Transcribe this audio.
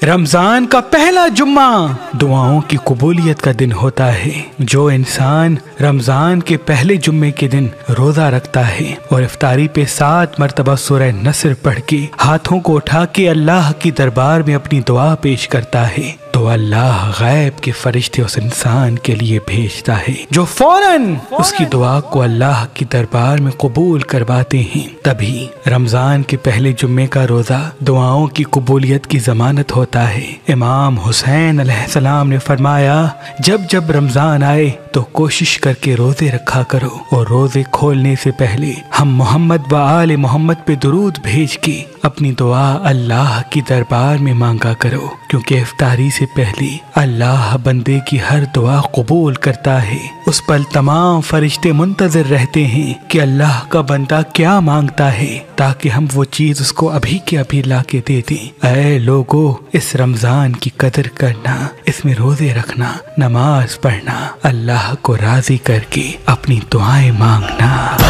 رمضان کا پہلا جمعہ دعاؤں کی قبولیت کا دن ہوتا ہے۔ جو انسان رمضان کے پہلے جمعے کے دن روزہ رکھتا ہے اور افطاری پہ 7 مرتبہ سورہ نصر پڑھ کے ہاتھوں کو اٹھا کے اللہ کی دربار میں اپنی دعا پیش کرتا ہے تو اللہ غیب کے فرشتے اس انسان کے لیے بھیجتا ہے جو فوراً اس کی دعا کو اللہ کی دربار میں قبول کرواتے ہیں۔ تبھی رمضان کے پہلے جمعے کا روزہ دعاؤں کی قبولیت کی ضمانت ہوتا ہے۔ امام حسین علیہ السلام نے فرمایا، جب رمضان آئے تو کوشش کر کے روزے رکھا کرو اور روزے کھولنے سے پہلے ہم محمد و آل محمد پہ درود بھیج کے اپنی دعا اللہ کی دربار میں مانگا کرو، کیونکہ افطاری سے پہلے اللہ بندے کی ہر دعا قبول کرتا ہے۔ اس پر تمام فرشتے منتظر رہتے ہیں کہ اللہ کا بندہ کیا مانگتا ہے تاکہ ہم وہ چیز اس کو ابھی کے ابھی لا کے دے دیں۔ اے لوگو، اس رمضان کی قدر کرنا، اس میں روزے رکھنا، نماز پڑھنا، اللہ کو راضی کر کے اپنی دعائیں مانگنا۔